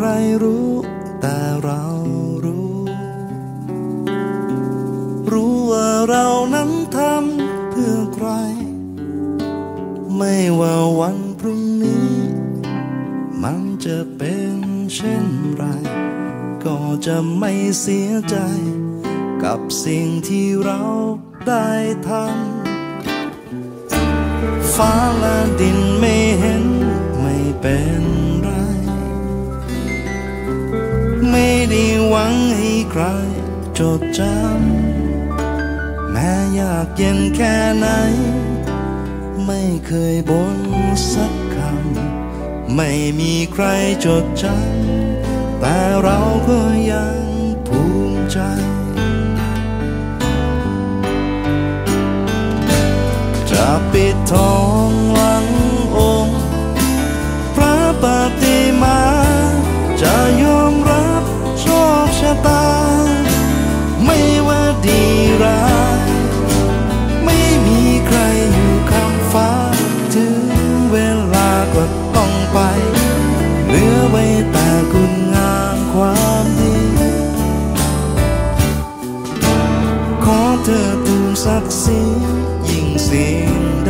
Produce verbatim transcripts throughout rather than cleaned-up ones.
รรู้แต่เรารู้รู้ว่าเรานั้นทำเพื่อใครไม่ว่าวันพรุ่งนี้มันจะเป็นเช่นไรก็จะไม่เสียใจกับสิ่งที่เราได้ทำฟ้าและดินไม่เห็นไม่เป็นไรไม่ได้หวังให้ใครจดจำแม้ยากเย็นแค่ไหนไม่เคยบ่นสักคำไม่มีใครจดจำแต่เราก็ยังภูมิใจจะปิดทองหลังองค์พระปฏิมาจะยอมรับโชคชะตาไม่ว่าดีร้ายไม่มีใครอยู่คำฟ้าถึงเวลาก็ต้องไปเหลือไว้แต่คุณงามความดีขอเธอทูลศักดิ์ศรียิ่งสิ่งใด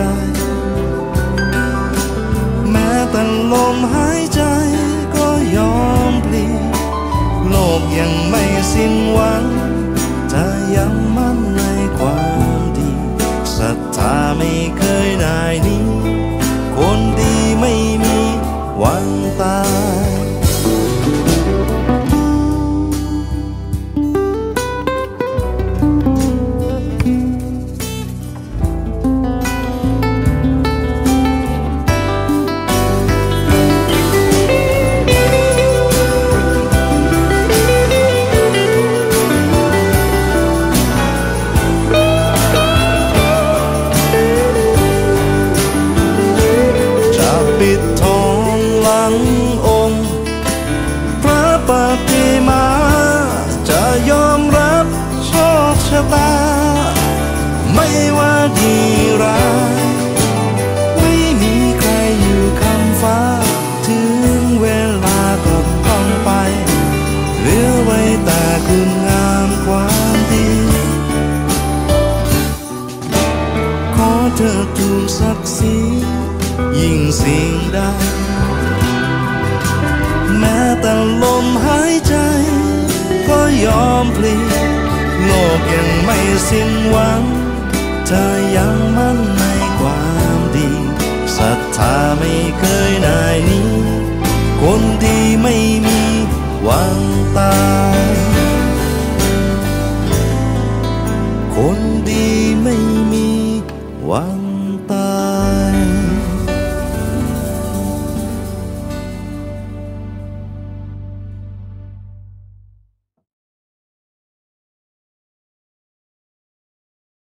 แม้แต่ลมหายใจก็ยอมพลีโลกยังไม่สิ้นหวังจะยังมั่นในความดีศรัทธาไม่เคยนายหนี้คนดีไม่มีวันตายปิดทองหลังองค์พระปฏิมาจะยอมรับโชคชะตาไม่ว่าดีร้ายไม่มีใครอยู่คำฟ้าถึงเวลาก็ต้องไปเหลือไว้แต่คุณงามความดีขอเธอทูลศักดิ์ศรียิ่งสิ่งใดแม้แต่ลมหายใจก็ยอมพลีโลกยังไม่สิ้นหวังเธอยังมั่นในความดีศรัทธาไม่เคยนายหนี้คนดีไม่มีวันตาย